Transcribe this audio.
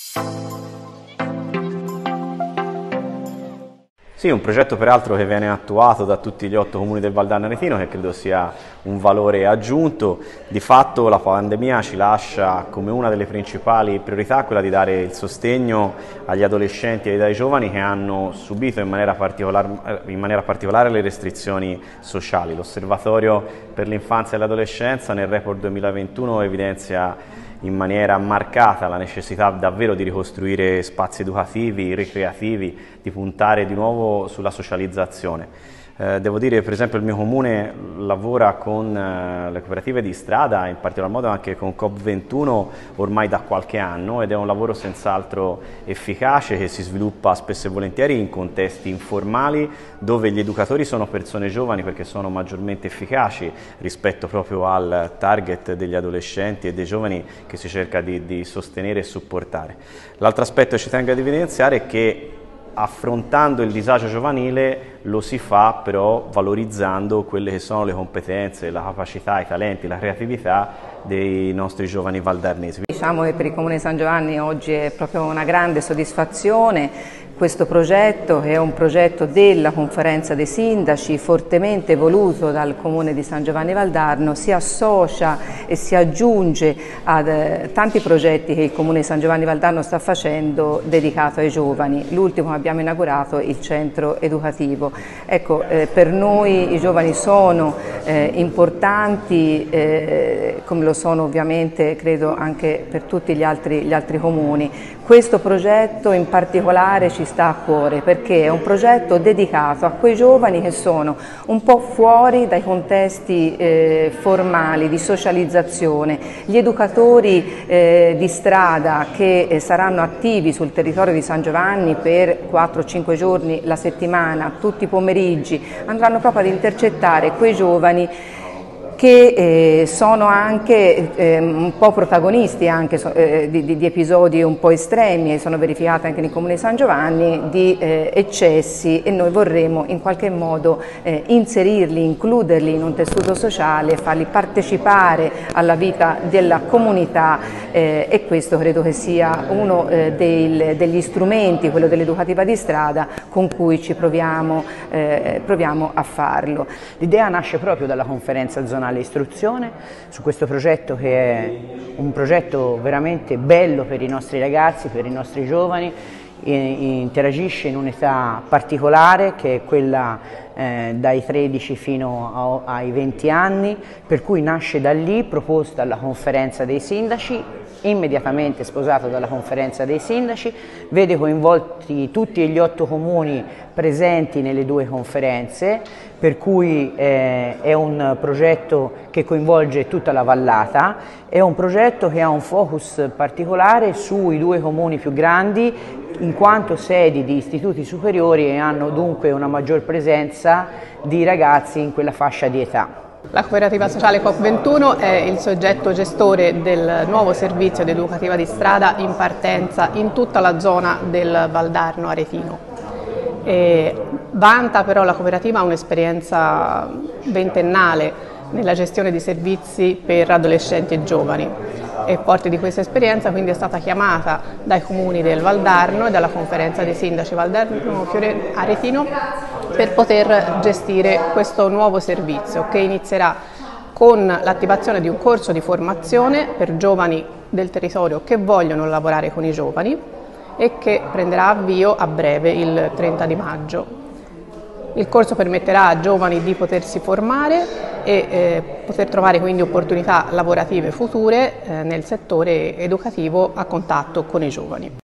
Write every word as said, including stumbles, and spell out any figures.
Sì, un progetto peraltro che viene attuato da tutti gli otto comuni del Valdarno Aretino, che credo sia un valore aggiunto. Di fatto la pandemia ci lascia come una delle principali priorità quella di dare il sostegno agli adolescenti e ai giovani che hanno subito in maniera particolare, in maniera particolare le restrizioni sociali. L'Osservatorio per l'infanzia e l'adolescenza nel report duemilaventuno evidenzia in maniera marcata la necessità davvero di ricostruire spazi educativi, ricreativi, di puntare di nuovo sulla socializzazione. Eh, devo dire, per esempio, il mio comune lavora con eh, le cooperative di strada, in particolar modo anche con COP ventuno ormai da qualche anno, ed è un lavoro senz'altro efficace che si sviluppa spesso e volentieri in contesti informali dove gli educatori sono persone giovani perché sono maggiormente efficaci rispetto proprio al target degli adolescenti e dei giovani che si cerca di, di sostenere e supportare. L'altro aspetto che ci tengo ad evidenziare è che affrontando il disagio giovanile lo si fa però valorizzando quelle che sono le competenze, la capacità, i talenti, la creatività dei nostri giovani valdarnesi. Diciamo che per il Comune di San Giovanni oggi è proprio una grande soddisfazione questo progetto, che è un progetto della Conferenza dei Sindaci, fortemente voluto dal Comune di San Giovanni Valdarno, si associa e si aggiunge a eh, tanti progetti che il Comune di San Giovanni Valdarno sta facendo dedicato ai giovani. L'ultimo che abbiamo inaugurato è il centro educativo. Ecco, eh, per noi i giovani sono eh, importanti, eh, come lo sono ovviamente credo anche per tutti gli altri, gli altri comuni. Questo progetto in particolare ci sta a cuore perché è un progetto dedicato a quei giovani che sono un po' fuori dai contesti eh, formali di socializzazione, gli educatori eh, di strada che eh, saranno attivi sul territorio di San Giovanni per quattro cinque giorni la settimana, tutti i pomeriggi, andranno proprio ad intercettare quei giovani che eh, sono anche eh, un po' protagonisti anche, eh, di, di episodi un po' estremi, e sono verificati anche nel Comune di San Giovanni, di eh, eccessi, e noi vorremmo in qualche modo eh, inserirli, includerli in un tessuto sociale, farli partecipare alla vita della comunità eh, e questo credo che sia uno eh, del, degli strumenti, quello dell'educativa di strada, con cui ci proviamo, eh, proviamo a farlo. L'idea nasce proprio dalla conferenza zonale istruzione su questo progetto, che è un progetto veramente bello per i nostri ragazzi, per i nostri giovani. Interagisce in un'età particolare che è quella eh, dai tredici fino a, ai venti anni, per cui nasce da lì, proposta alla conferenza dei sindaci, immediatamente sposato dalla conferenza dei sindaci, vede coinvolti tutti gli otto comuni presenti nelle due conferenze, per cui eh, è un progetto che coinvolge tutta la vallata, è un progetto che ha un focus particolare sui due comuni più grandi in quanto sedi di istituti superiori e hanno dunque una maggior presenza di ragazzi in quella fascia di età. La cooperativa sociale COP ventuno è il soggetto gestore del nuovo servizio di educativa di strada in partenza in tutta la zona del Valdarno Aretino. E vanta però la cooperativa un'esperienza ventennale nella gestione di servizi per adolescenti e giovani, e forte di questa esperienza quindi è stata chiamata dai comuni del Valdarno e dalla conferenza dei sindaci Valdarno Aretino per poter gestire questo nuovo servizio, che inizierà con l'attivazione di un corso di formazione per giovani del territorio che vogliono lavorare con i giovani e che prenderà avvio a breve, il trenta di maggio. Il corso permetterà a giovani di potersi formare e eh, poter trovare quindi opportunità lavorative future eh, nel settore educativo a contatto con i giovani.